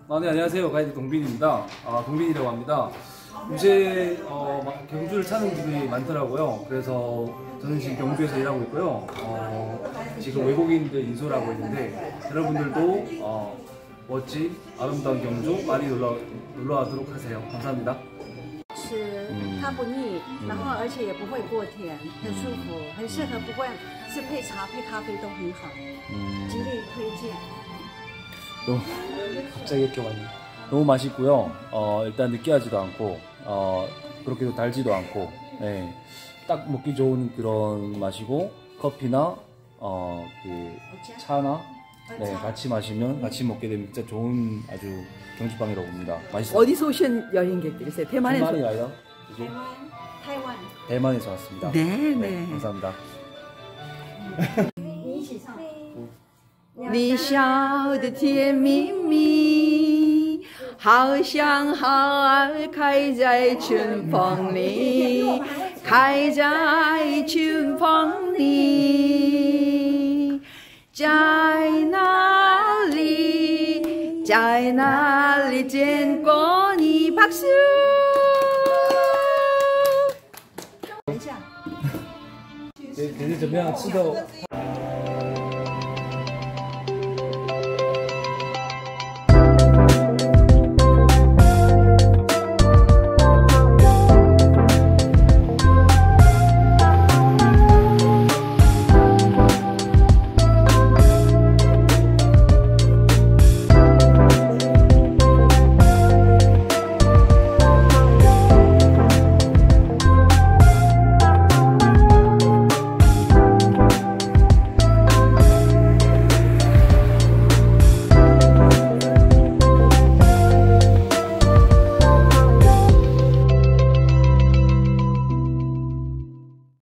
네, 안녕하세요. 가이드 동빈입니다. 동빈이라고 합니다. 요새 경주를 찾는 분들이 많더라고요. 그래서 저는 지금 경주에서 일하고 있고요. 지금 외국인들 인솔하고 있는데 여러분들도 멋진 아름다운 경주 많이 놀러와도록 하세요. 감사합니다. 吃它不腻，然后而且也不会过甜，很舒服，很适合，不管是配茶配咖啡都很好，极力推荐。 너무 갑자기 이렇게 많이 너무 맛있고요. 일단 느끼하지도 않고 그렇게도 달지도 않고 네, 딱 먹기 좋은 그런 맛이고 커피나 그 차나 네, 같이 마시면 같이 먹게 되면 진짜 좋은 아주 경주빵이라고 봅니다. 맛있어요. 어디서 오신 여행객들이세요? 대만에서? 대만이 아니라 대만에서 왔습니다. 네. 감사합니다. 你笑得甜蜜蜜，好像花儿开在春风里，开在春风里，在哪里，在哪里见过你？박수！ 等一下， 觉得怎么样？吃的